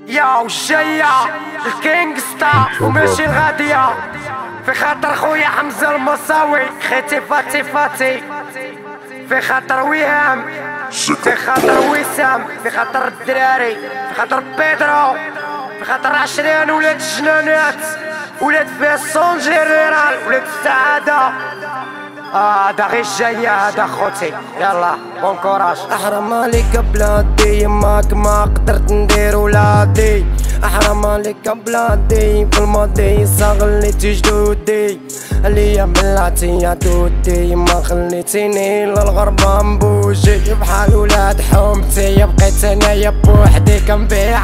يا وجاية الكينغستا وماشي الغادية في خاطر خويا حمزة المصاوي خيتي فاتي فاتي في خاطر وهام في خاطر وسام في خاطر الدراري في خاطر بيدرو في خاطر 20 ولاد الجنانات ولاد فيسون جينيرال ولاد السعادة هذا غير جاية هذا خوتي يلا بون كوراج. احرم عليك بلادي يماك ما قدرت ندير ولادي، احرم عليك بلادي في الماضي استغليتي جدودي الايام بلاتي يا دودي ما خليتيني للغربة نبوجي بحال ولاد حومتي بقيت انايا بوحدي كنبيع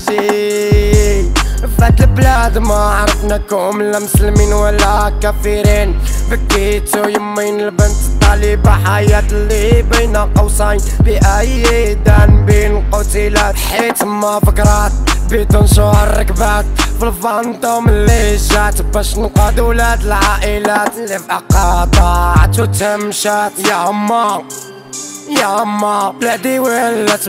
عوايجي فهاد البلاد ما عرفناكم لا مسلمين ولا كافرين بكيتو يمين البنت الطالبة حياة اللي بين قوسين بأي دان بين قتيلات حيت ما فكرات بدون شهر ركبات في الفانتوم اللي جات باش نقاد ولاد العائلات اللي في قطعت وتمشات يا ما يا ما بلادي ولات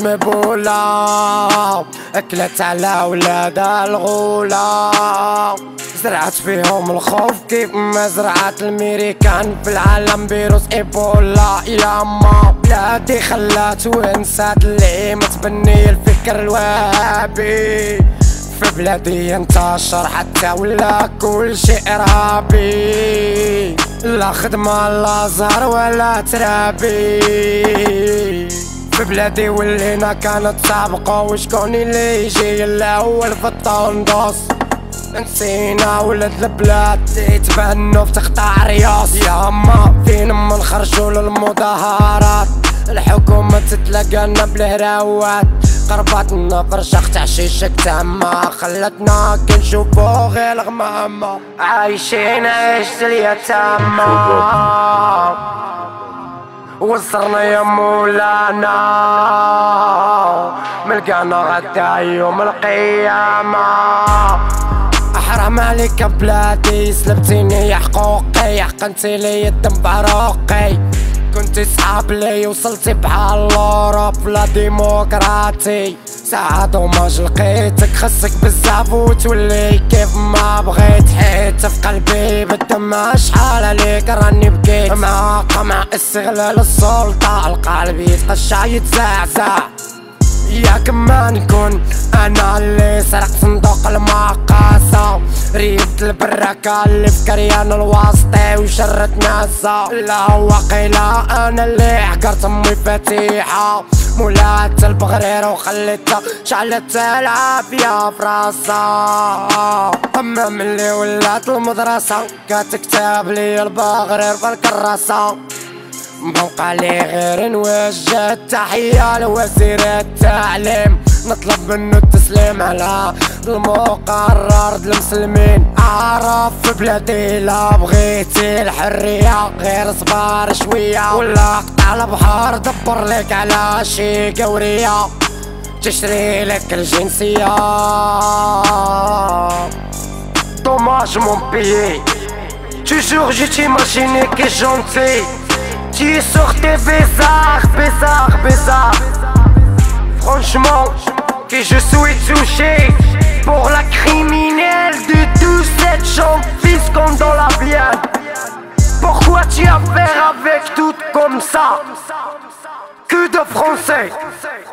مبولة اكلت على ولادها الغولة زرعت فيهم الخوف كيف ما زرعت الميريكان في العالم فيروس ايبولا يا ما بلادي خلات ونسات اللي متبني الفكر الوهابي في بلادي انتشر حتى ولا كل شيء ارهابي لا خدمة لا زهر ولا ترابي في بلادي ولينا كانت سابقة وشكون اللي يجي الاول في الطندوس نسينا ولاد البلاد اللي تبنوا في تقطع رياس يا ما فين ما نخرجوا للمظاهرات الحكومة تتلاقانا بالهراوات قرباتنا فرشخ تعشيشك تما خلتنا كنشوفو غير الغمامة عايشين عيش اليتامى وصرنا يا مولانا ملقانا غدا يوم القيامة حرام عليك بلادي سلبتيني يا حقوقي حقنتي لي الدم بعروقي كنتي صحاب لي وصلتي بحال لوروب لا ديمقراطي ساعات وماج لقيتك خصك بزاف وتولي كيف ما بغيت حيت في قلبي بالدم شحال عليك راني بكيت مع قمع استغلال السلطة القلب يتقشع يتزعزع ياك ما نكون انا اللي سرقت صندوق المقاصة ريبت البراكة اللي في كريان الواسطي وشرت ناسا لا وقيلا انا اللي حقرت امي فتيحة مولات البغرير وخليتها شعلت العافية في راسها اما ملي ولات المدرسة كتكتب لي البغرير في الكراسة مبقى لي غير نوجه التحية لوزير التعليم نطلب منه التسليم على المقرر المسلمين اعرف في بلادي لا بغيتي الحرية غير صبار شوية ولا قطع البحر دبر لك على شي قورية تشري لك الجنسية دوماج مون بيي toujours je t'imaginais que gentil tu sortais bizarre, bizarre, bizarre. Franchement, que je suis touché pour la criminelle de tous cette chambre fils comme dans la bienne. Pourquoi tu as fait avec tout comme ça? Que de français.